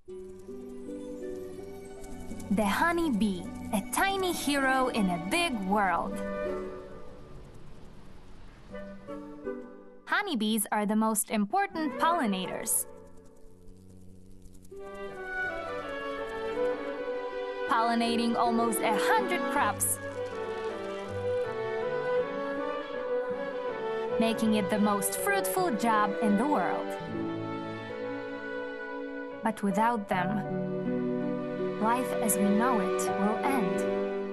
The honey bee, a tiny hero in a big world. Honeybees are the most important pollinators. Pollinating almost 100 crops, making it the most fruitful job in the world. But without them, life as we know it will end.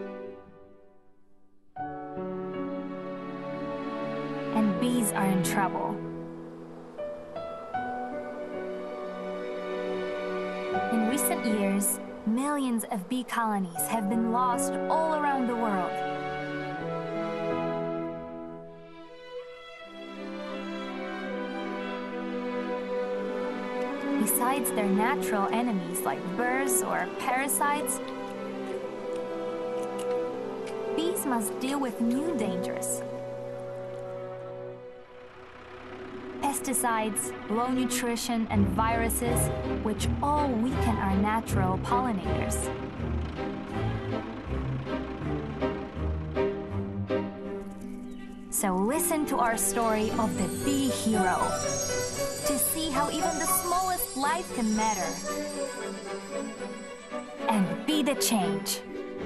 And bees are in trouble. In recent years, millions of bee colonies have been lost all around the world. Besides their natural enemies like birds or parasites, bees must deal with new dangers. Pesticides, low nutrition, and viruses, which all weaken our natural pollinators. So listen to our story of the bee hero to see how even the smallest life can matter and be the change.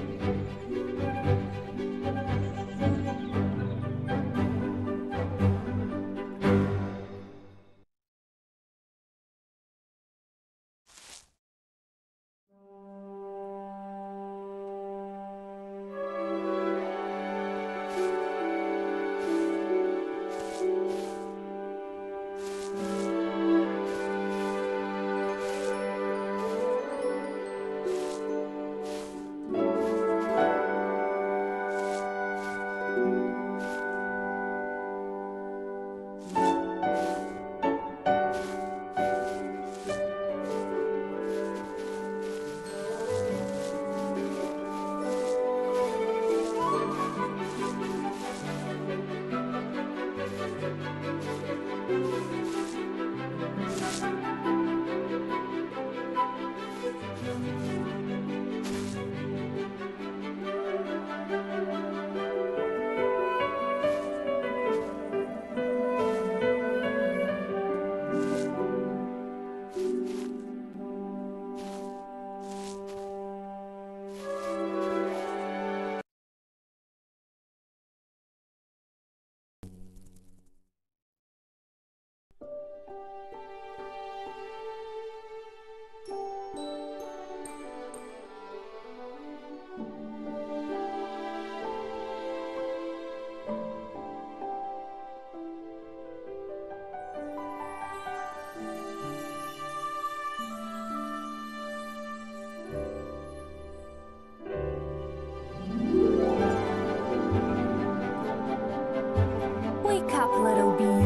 Wake up, little bee.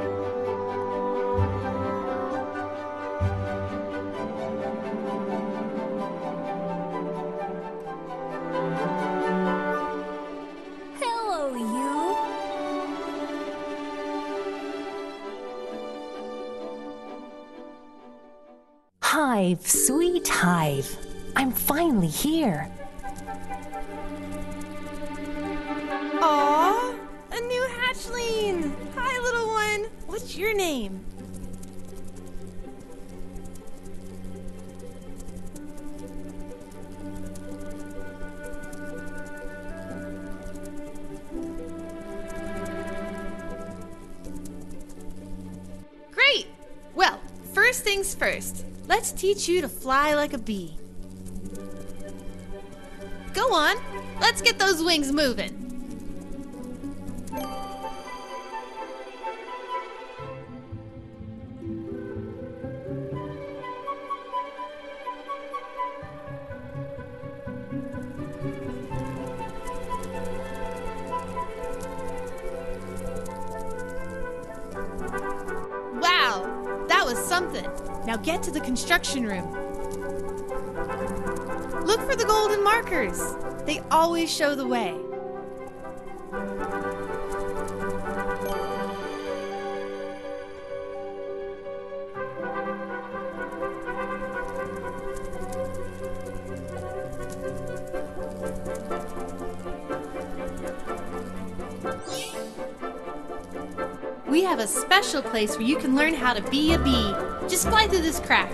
Hello, you. Hive, sweet hive. I'm finally here. Aww, a new hatchling! Hi, little one. What's your name? Great! Well, first things first. Let's teach you to fly like a bee. Go on, let's get those wings moving. Wow, that was something. Now get to the construction room. Look for the golden markers. They always show the way. we have a special place where you can learn how to be a bee. Just fly through this crack.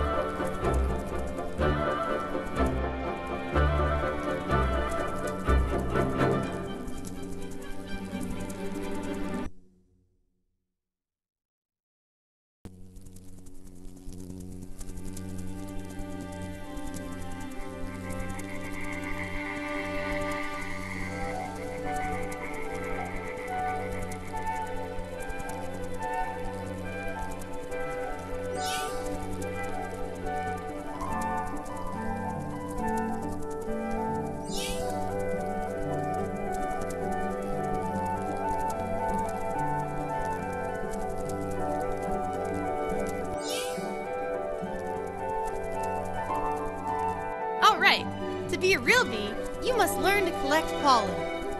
Alright, to be a real bee, you must learn to collect pollen.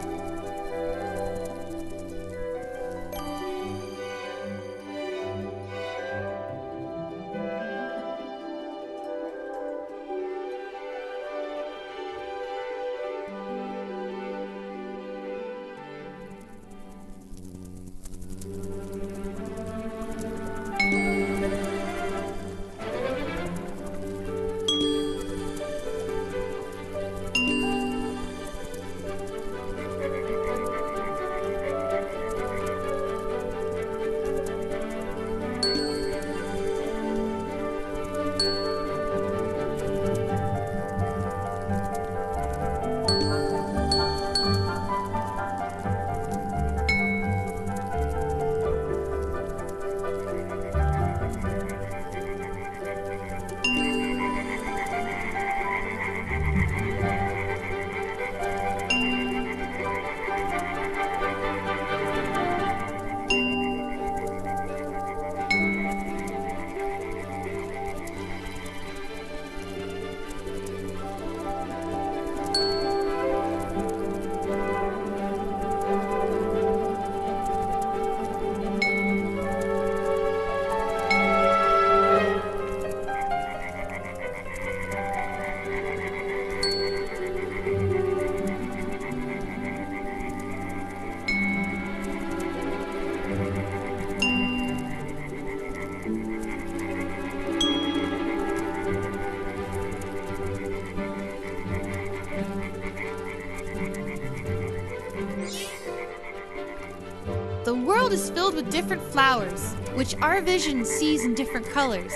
The world is filled with different flowers, which our vision sees in different colors.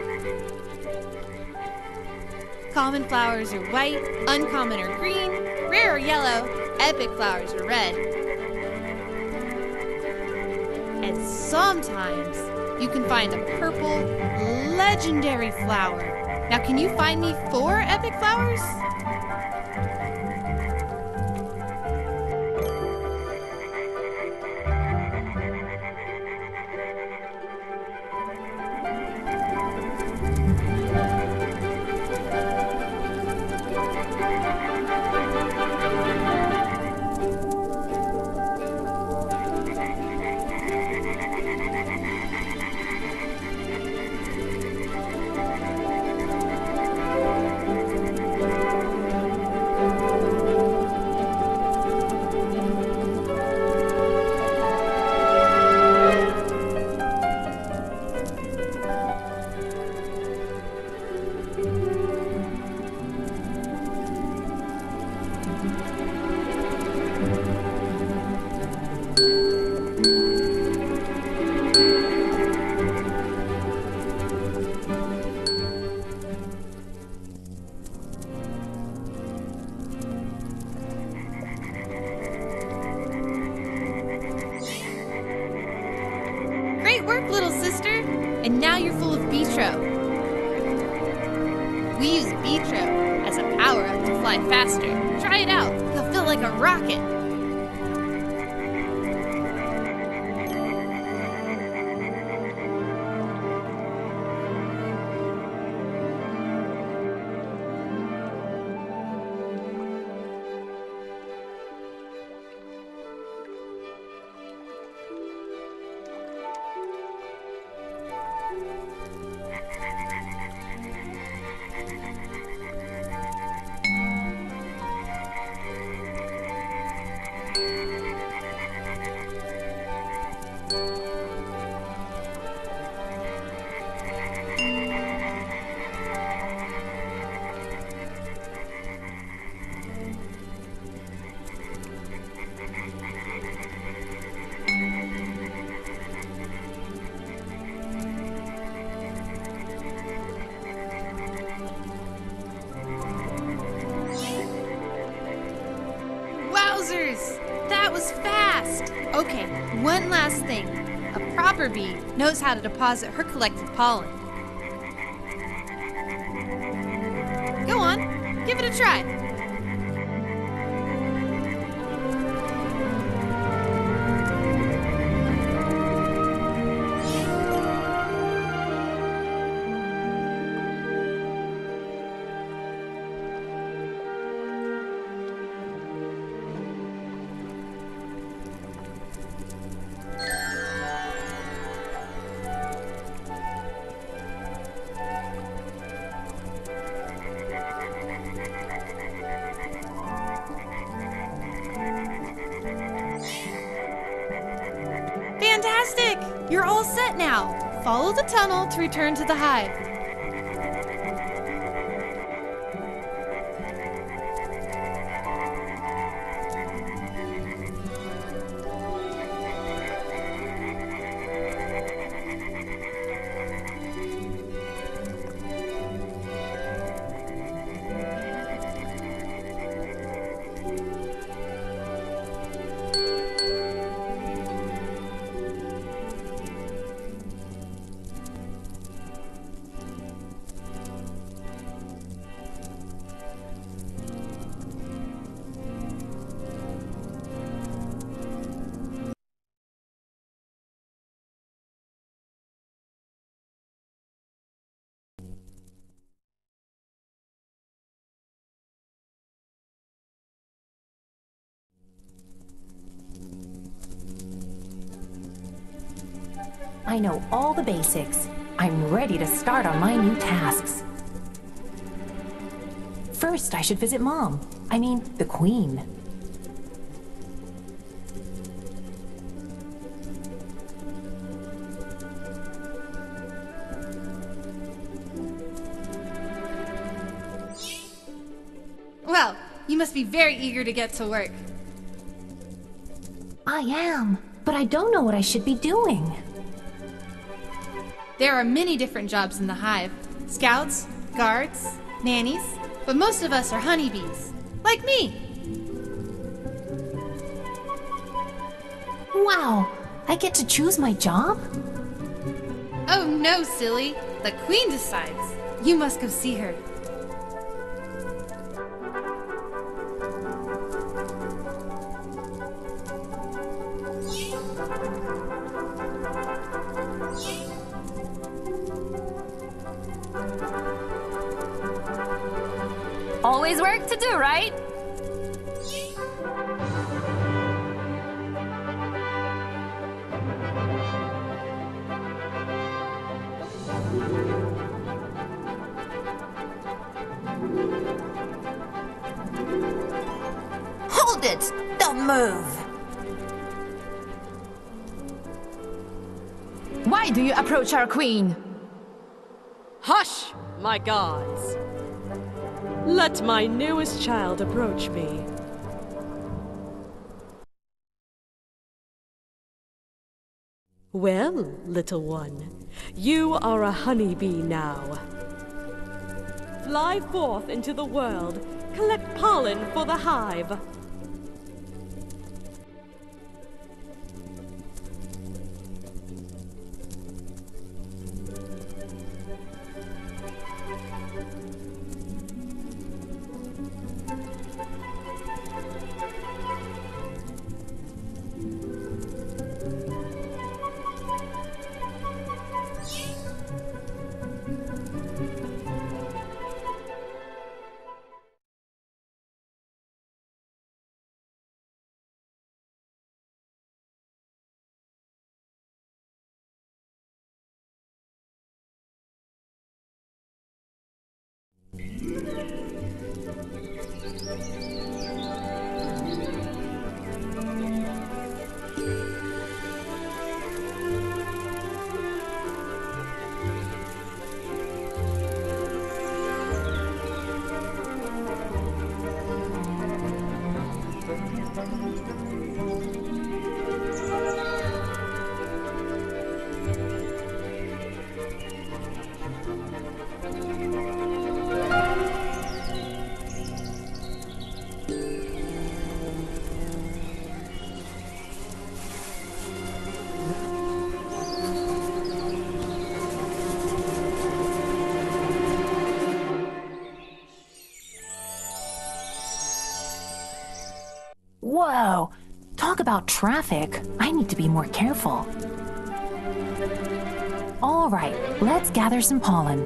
Common flowers are white, uncommon are green, rare are yellow, epic flowers are red. And sometimes you can find a purple, legendary flower. Now, can you find me 4 epic flowers? Great work, little sister! And now you're full of Beetro. We use Beetro as a power-up to fly faster. Try it out. You'll feel like a rocket. Okay, one last thing. A proper bee knows how to deposit her collected pollen. Go on, give it a try. Fantastic! You're all set now. Follow the tunnel to return to the hive. I know all the basics. I'm ready to start on my new tasks. First, I should visit Mom. I mean, the Queen. Well, you must be very eager to get to work. I am, but I don't know what I should be doing. There are many different jobs in the hive. Scouts, guards, nannies, but most of us are honeybees. Like me! Wow, I get to choose my job? Oh no, silly. The Queen decides. You must go see her. Always work to do, right? Hold it! Don't move! Why do you approach our queen? Hush, my gods! Let my newest child approach me. Well, little one, you are a honeybee now. Fly forth into the world, collect pollen for the hive. talk about traffic, I need to be more careful. All right, let's gather some pollen.